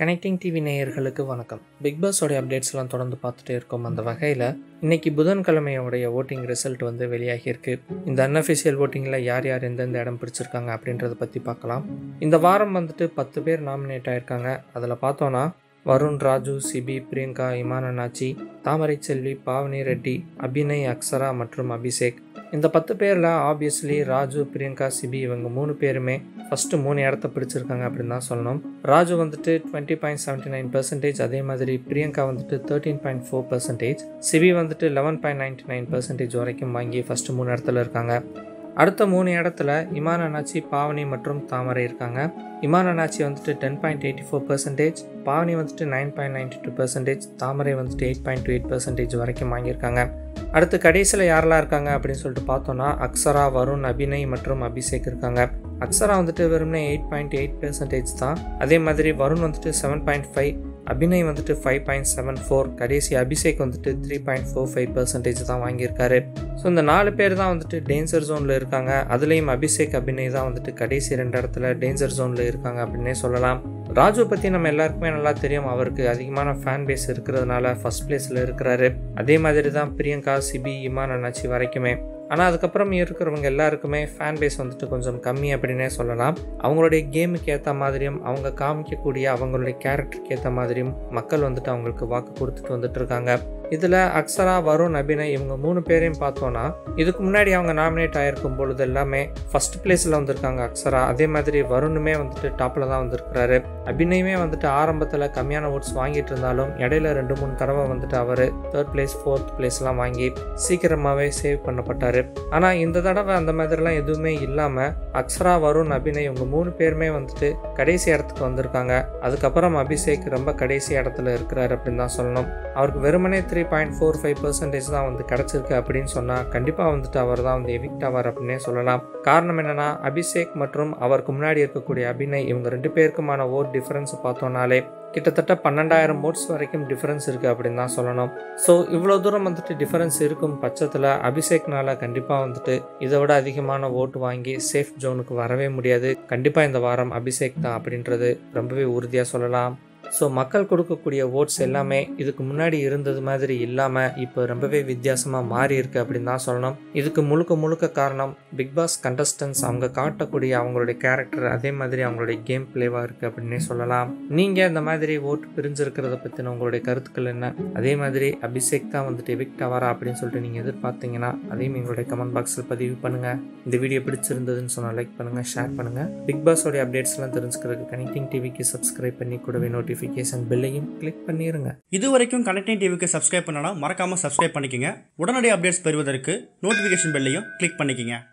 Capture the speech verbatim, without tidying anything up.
Connecting TV நேயர்களுக்கு வணக்கம். Big பாஸோடைய அப்டேட்ஸ்லாம் தொடர்ந்து பார்த்துட்டே இருக்கோம். அந்த வகையில் இன்றைக்கி புதன்கிழமையோடைய ஓட்டிங் ரிசல்ட் வந்து வெளியாகியிருக்கு. இந்த அன்அஃபிஷியல் ஓட்டிங்கில் யார் யார் எந்தெந்த இடம் பிடிச்சிருக்காங்க அப்படின்றத பற்றி பார்க்கலாம். இந்த வாரம் வந்துட்டு பத்து பேர் நாமினேட் ஆகியிருக்காங்க. அதில் பார்த்தோன்னா வருண், ராஜு, சிபி, பிரியங்கா, இமான் அண்ணாச்சி, தாமரை செல்வி, பாவனி ரெட்டி, அபிநய், அக்ஷரா மற்றும் அபிஷேக். இந்த பத்து பேரில் ஆப்வியஸ்லி ராஜு, பிரியங்கா, சிபி இவங்க மூணு பேருமே ஃபஸ்ட்டு மூணு இடத்த பிடிச்சிருக்காங்க அப்படின்னு தான் சொல்லணும். ராஜு வந்துட்டு twenty point seventy nine percentage அதே மாதிரி பிரியங்கா வந்துட்டு thirteen point four percentage Cibi வந்துட்டு eleven point ninety nine percentage வரைக்கும் வாங்கி ஃபஸ்ட்டு மூணு இடத்துல இருக்காங்க. அடுத்த மூணு இடத்துல இமான் அண்ணாச்சி, பாவனி மற்றும் தாமரை இருக்காங்க. இமான் அண்ணாச்சி வந்துட்டு ten point eighty four percentage, Pavani வந்துட்டு nine point ninety two percentage, Thamarai வந்துட்டு eight point two eight percentage வரைக்கும் வாங்கியிருக்காங்க. அடுத்து கடைசியில் யாரெல்லாம் இருக்காங்க அப்படின்னு சொல்லிட்டு பார்த்தோன்னா அக்ஷரா, வருண், அபிநய் மற்றும் அபிஷேக் இருக்காங்க. அக்ஷரா வந்துட்டு வெறும்னே எயிட் பாயிண்ட் எயிட் பர்சன்டேஜ் தான். அதே மாதிரி வருண் வந்துட்டு செவன் பாயிண்ட் ஃபைவ், அபிநய் வந்துட்டு ஃபைவ் பாயிண்ட் செவன் ஃபோர், கடைசி அபிஷேக் வந்துட்டு three point four five percentage தான் வாங்கியிருக்காரு. ஸோ இந்த நாலு பேர் தான் வந்துட்டு டேஞ்சர் ஜோனில் இருக்காங்க. அதுலேயும் அபிஷேக், அபிநய் தான் வந்துட்டு கடைசி ரெண்டு இடத்துல டேஞ்சர் ஜோனில் இருக்காங்க அப்படின்னே சொல்லலாம். ராஜு பற்றி நம்ம எல்லாருக்குமே நல்லா தெரியும். அவருக்கு அதிகமான ஃபேன் பேஸ் இருக்கிறதுனால ஃபர்ஸ்ட் பிளேஸில் இருக்கிறாரு. அதே மாதிரி தான் பிரியங்கா, சிபி, இமான் அண்ணாச்சி வரைக்குமே. ஆனால் அதுக்கப்புறம் இருக்கிறவங்க எல்லாருக்குமே ஃபேன் பேஸ் வந்துட்டு கொஞ்சம் கம்மி அப்படின்னே சொல்லலாம். அவங்களுடைய கேமுக்கு ஏற்ற மாதிரியும் அவங்க காமிக்கக்கூடிய அவங்களுடைய கேரக்டருக்கு ஏற்ற மாதிரியும் மக்கள் வந்துட்டு அவங்களுக்கு வாக்கு கொடுத்துட்டு வந்துட்டு இருக்காங்க. இதில் அக்ஷரா, வருண், அபிநய் இவங்க மூணு பேரையும் பார்த்தோன்னா இதுக்கு முன்னாடி அவங்க நாமினேட் ஆகிருக்கும் பொழுது எல்லாமே ஃபர்ஸ்ட் பிளேஸில் வந்திருக்காங்க அக்ஷரா. அதே மாதிரி வருணுமே வந்துட்டு டாப்பில் தான் வந்திருக்கிறாரு. அபிநயுமே வந்துட்டு ஆரம்பத்தில் கம்மியான ஓட்ஸ் வாங்கிட்டு இருந்தாலும் இடையில ரெண்டு மூணு தடவை வந்துட்டு அவர் தேர்ட் பிளேஸ், ஃபோர்த் பிளேஸ்லாம் வாங்கி சீக்கிரமாகவே சேவ் பண்ணப்பட்டார். ஆனால் இந்த தடவை அந்த மாதிரிலாம் எதுவுமே இல்லாமல் அக்ஷரா, வருண், அபிநய் இவங்க மூணு பேருமே வந்துட்டு கடைசி இடத்துக்கு வந்திருக்காங்க. அதுக்கப்புறம் அபிஷேக் ரொம்ப கடைசி இடத்துல இருக்கிறாரு அப்படின்னு தான் சொல்லணும். அவருக்கு வெறுமனே three point four five percentage தான் வந்து கிடச்சிருக்கு அப்படின்னு சொன்னால் கண்டிப்பாக வந்துட்டு அவர் தான் வந்து எவிக்ட் ஆவார் அப்படின்னே சொல்லலாம். காரணம் என்னென்னா அபிஷேக் மற்றும் அவருக்கு முன்னாடி இருக்கக்கூடிய அபிநய் இவங்க ரெண்டு பேருக்குமான ஓட் டிஃபரன்ஸ் பார்த்தோன்னாலே கிட்டத்தட்ட பன்னெண்டாயிரம் ஓட்ஸ் வரைக்கும் டிஃபரன்ஸ் இருக்குது அப்படின்னு தான் சொல்லணும். ஸோ இவ்வளோ தூரம் வந்துட்டு டிஃபரன்ஸ் இருக்கும் பட்சத்தில் அபிஷேக்னால கண்டிப்பாக வந்துட்டு இதை விட அதிகமான ஓட்டு வாங்கி சேஃப் ஜோனுக்கு வரவே முடியாது. கண்டிப்பாக இந்த வாரம் அபிஷேக் தான் அப்படின்றது ரொம்பவே உறுதியாக சொல்லலாம். ஸோ மக்கள் கொடுக்கக்கூடிய ஓட்ஸ் எல்லாமே இதுக்கு முன்னாடி இருந்தது மாதிரி இல்லாமல் இப்போ ரொம்பவே வித்தியாசமாக மாறி இருக்கு அப்படின்னு தான் சொல்லணும். இதுக்கு முழுக்க முழுக்க காரணம் பிக் பாஸ் கண்டஸ்டன்ஸ் அவங்க காட்டக்கூடிய அவங்களுடைய கேரக்டர், அதே மாதிரி அவங்களுடைய கேம் பிளேவாக இருக்குது அப்படின்னே சொல்லலாம். நீங்கள் இந்த மாதிரி ஓட்டு பிரிஞ்சிருக்கிறத பற்றின உங்களுடைய கருத்துக்கள் என்ன? அதே மாதிரி அபிஷேக் தான் வந்துட்டு எவிக்ட் ஆவாரா அப்படின்னு சொல்லிட்டு நீங்கள் எதிர்பார்த்தீங்கன்னா அதையும் எங்களுடைய கமெண்ட் பாக்ஸில் பதிவு பண்ணுங்கள். இந்த வீடியோ பிடிச்சிருந்ததுன்னு சொன்னால் லைக் பண்ணுங்கள், ஷேர் பண்ணுங்கள். பிக் பாஸோடைய அப்டேட்ஸ்லாம் தெரிஞ்சுக்கிறதுக்கு கனெக்டிங் டிவிக்கு சப்ஸ்கிரைப் பண்ணி கூடவே நோட்டிஃபிகேஷன் பெல்லையும் கிளிக் பண்ணிருங்க. இதுவரைக்கும் கனெக்டிங் டிவிக்கு சப்ஸ்கிரைப் பண்ணனா மறக்காம சப்ஸ்கிரைப் பண்ணிக்கங்க. உடனடி அப்டேட்ஸ் பெறுவதற்கு நோட்டிஃபிகேஷன் பெல்லையும் கிளிக் பண்ணிக்கங்க.